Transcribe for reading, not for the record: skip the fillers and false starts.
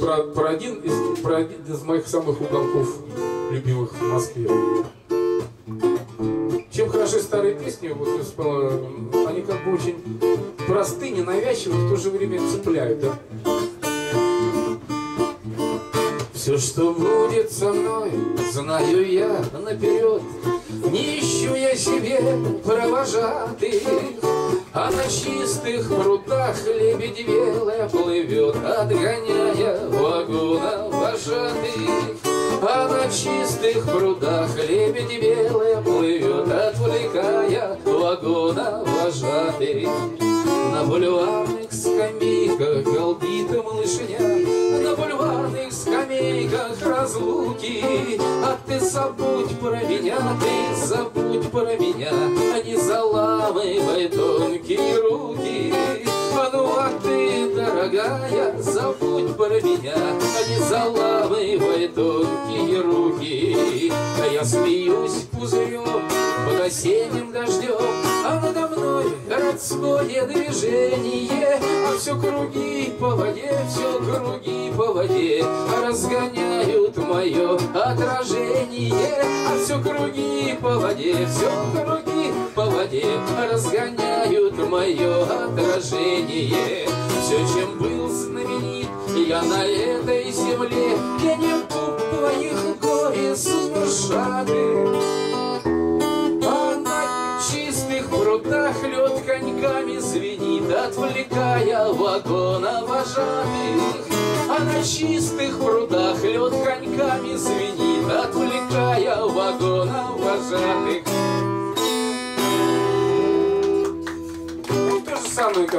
про один из моих самых уголков любимых в Москве. Чем хороши старые песни, вот, они как бы очень просты, ненавязчивы, в то же время цепляют, да? Все, что будет со мной, знаю я наперед. Не ищу я себе провожатых, а на чистых прудах лебедь белая плывет, отгоняя вагона вожатых. А на чистых прудах лебедь белая плывет, отвлекая вагона вожатых. На бульварных скамейках галдит малышня, на бульварных скамейках разлуки. А ты забудь про меня, ты забудь про меня, а не заламывай тонкие руки. А ты, дорогая, забудь про меня, а не заламывай тонкие руки. А я смеюсь пузырем под осенним дождем, а надо мной городское движение. А все круги по воде, все круги по воде разгоняют мое отражение. А все круги по воде, все круги по воде разгоняют мое отражение. Все, чем был знаменит я на этой земле, я не пуп твоих горестных шагов. А на чистых прудах лед коньками звенит, отвлекая вагона вожатых. А на чистых прудах лед коньками звенит, отвлекая вагона вожатых. То же самое,